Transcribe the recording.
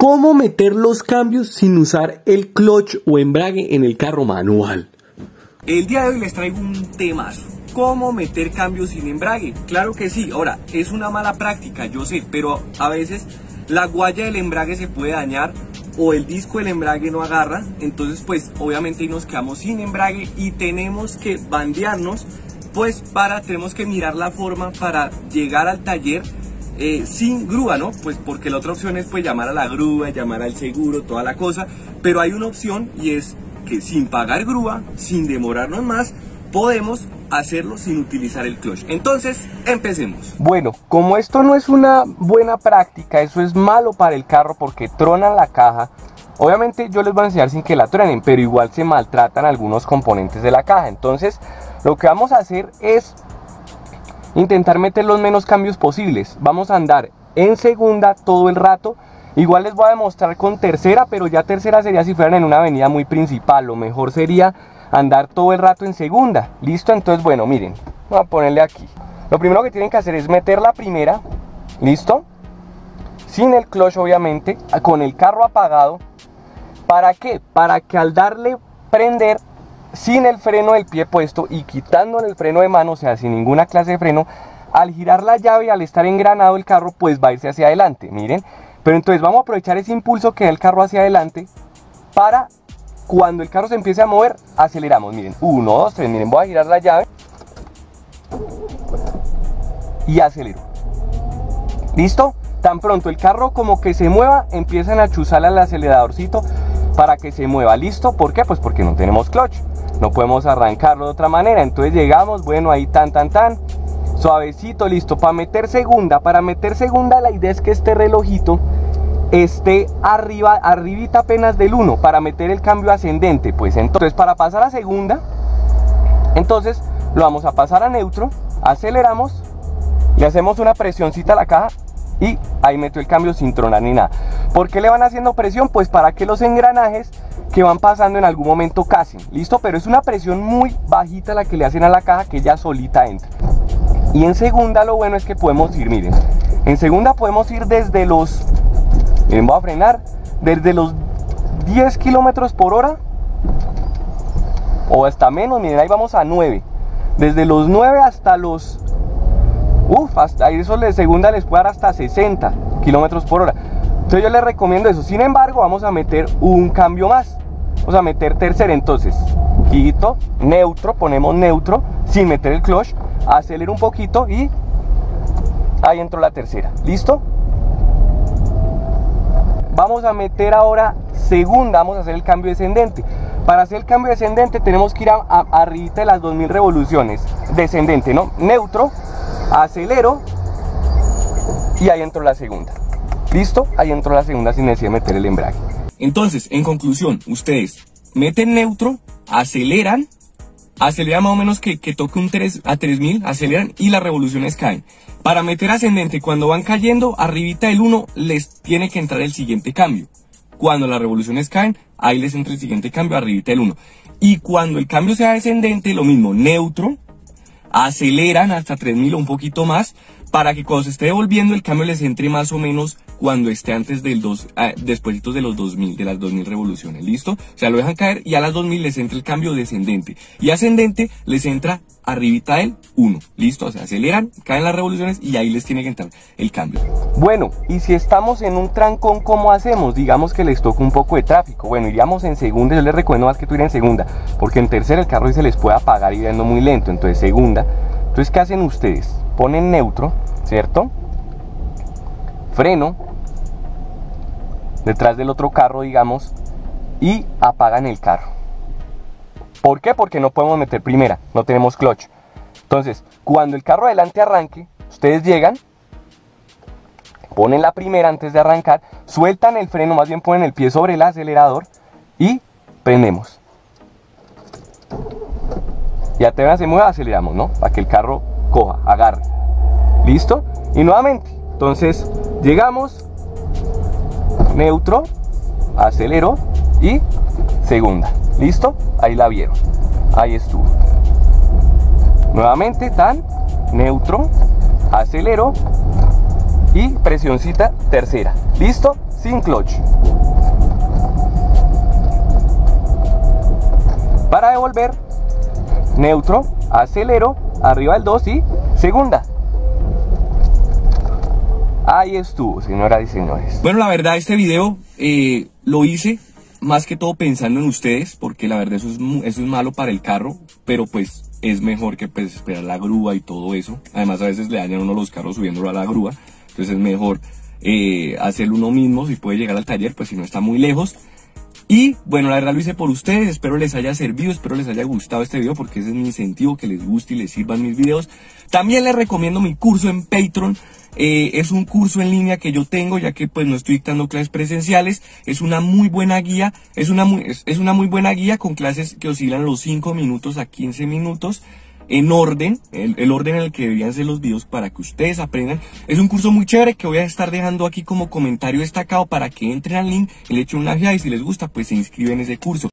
¿Cómo meter los cambios sin usar el clutch o embrague en el carro manual? El día de hoy les traigo un temazo. ¿Cómo meter cambios sin embrague? Claro que sí. Ahora, es una mala práctica, yo sé, pero a veces la guaya del embrague se puede dañar o el disco del embrague no agarra. Entonces, pues, obviamente nos quedamos sin embrague y tenemos que bandearnos, pues, tenemos que mirar la forma para llegar al taller sin grúa, ¿no? Pues porque la otra opción es pues llamar a la grúa, llamar al seguro, toda la cosa, pero hay una opción y es que sin pagar grúa, sin demorarnos más, podemos hacerlo sin utilizar el clutch. Entonces, empecemos. Bueno, como esto no es una buena práctica, eso es malo para el carro porque tronan la caja. Obviamente yo les voy a enseñar sin que la truenen, pero igual se maltratan algunos componentes de la caja. Entonces, lo que vamos a hacer es intentar meter los menos cambios posibles. Vamos a andar en segunda todo el rato. Igual les voy a demostrar con tercera, pero ya tercera sería si fueran en una avenida muy principal. Lo mejor sería andar todo el rato en segunda. ¿Listo? Entonces, bueno, miren, voy a ponerle aquí. Lo primero que tienen que hacer es meter la primera. ¿Listo? Sin el clutch, obviamente, con el carro apagado. ¿Para qué? Para que al darle prender sin el freno del pie puesto y quitándole el freno de mano, o sea, sin ninguna clase de freno, al girar la llave, al estar engranado el carro, pues va a irse hacia adelante, miren. Pero entonces vamos a aprovechar ese impulso que da el carro hacia adelante para cuando el carro se empiece a mover, aceleramos, miren, 1, 2, 3, miren, voy a girar la llave y acelero. ¿Listo? Tan pronto el carro como que se mueva, empiezan a chuzarle al aceleradorcito para que se mueva. ¿Listo? ¿Por qué? Pues porque no tenemos clutch, no podemos arrancarlo de otra manera. Entonces llegamos, bueno, ahí tan, suavecito, listo. Para meter segunda la idea es que este relojito esté arribita apenas del 1 para meter el cambio ascendente. Pues entonces para pasar a segunda, entonces lo vamos a pasar a neutro, aceleramos, le hacemos una presioncita a la caja y ahí meto el cambio sin tronar ni nada. ¿Por qué le van haciendo presión? Pues para que los engranajes que van pasando en algún momento casen. ¿Listo? Pero es una presión muy bajita la que le hacen a la caja, que ya solita entra. Y en segunda lo bueno es que podemos ir, miren, en segunda podemos ir desde los, miren, voy a frenar, desde los 10 kilómetros por hora o hasta menos, miren, ahí vamos a 9. Desde los 9 hasta los, hasta eso de segunda les puede dar hasta 60 kilómetros por hora. Entonces yo les recomiendo eso. Sin embargo, vamos a meter un cambio más. Vamos a meter tercera, entonces quito, neutro, ponemos neutro sin meter el clutch, acelero un poquito y ahí entró la tercera. ¿Listo? Vamos a meter ahora segunda, vamos a hacer el cambio descendente. Para hacer el cambio descendente tenemos que ir arribita de las 2000 revoluciones. Descendente, ¿no? Neutro, acelero y ahí entró la segunda. ¿Listo? Ahí entró la segunda sin necesidad de meter el embrague. Entonces, en conclusión, ustedes meten neutro, aceleran más o menos que toque un 3 a 3000, aceleran y las revoluciones caen. Para meter ascendente, cuando van cayendo, arribita del 1 les tiene que entrar el siguiente cambio. Cuando las revoluciones caen, ahí les entra el siguiente cambio, arribita del 1. Y cuando el cambio sea descendente, lo mismo, neutro, aceleran hasta 3000 o un poquito más, para que cuando se esté devolviendo el cambio les entre más o menos cuando esté antes del despuesitos de los 2000, de las 2000 revoluciones. ¿Listo? O sea, lo dejan caer y a las 2000 les entra el cambio descendente. Y ascendente les entra arribita del 1. ¿Listo? O sea, aceleran, caen las revoluciones y ahí les tiene que entrar el cambio. Bueno, y si estamos en un trancón, ¿cómo hacemos? Digamos que les toca un poco de tráfico. Bueno, iríamos en segunda. Yo les recomiendo más que tú ir en segunda, porque en tercera el carro se les puede apagar y yendo muy lento. Entonces, segunda. Entonces, ¿qué hacen ustedes? Ponen neutro, ¿cierto? Freno detrás del otro carro, digamos, y apagan el carro. ¿Por qué? Porque no podemos meter primera, no tenemos clutch. Entonces, cuando el carro adelante arranque, ustedes llegan, ponen la primera antes de arrancar, sueltan el freno, más bien ponen el pie sobre el acelerador y prendemos. Y apenas se mueva, aceleramos, ¿no? Para que el carro coja, agarre. ¿Listo? Y nuevamente, entonces llegamos, neutro, acelero y segunda. ¿Listo? Ahí la vieron. Ahí estuvo. Nuevamente, neutro, acelero y presioncita tercera. ¿Listo? sin clutch. Para devolver, neutro, acelero, arriba el 2 y segunda. Ahí estuvo, señoras y señores. Bueno, la verdad este video lo hice más que todo pensando en ustedes, porque la verdad eso es malo para el carro, pero pues es mejor que pues esperar la grúa y todo eso. Además a veces le dañan uno los carros subiéndolo a la grúa, entonces es mejor hacerlo uno mismo si puede llegar al taller, pues si no está muy lejos. Y bueno, la verdad lo hice por ustedes, espero les haya servido, espero les haya gustado este video, porque ese es mi incentivo, que les guste y les sirvan mis videos. También les recomiendo mi curso en Patreon. Es un curso en línea que yo tengo, ya que pues no estoy dictando clases presenciales. Es una muy buena guía, es una muy buena guía con clases que oscilan los 5 minutos a 15 minutos en orden, el orden en el que deberían ser los videos para que ustedes aprendan. Es un curso muy chévere que voy a estar dejando aquí como comentario destacado para que entren al link y le echen una ojeada, y si les gusta pues se inscriben en ese curso.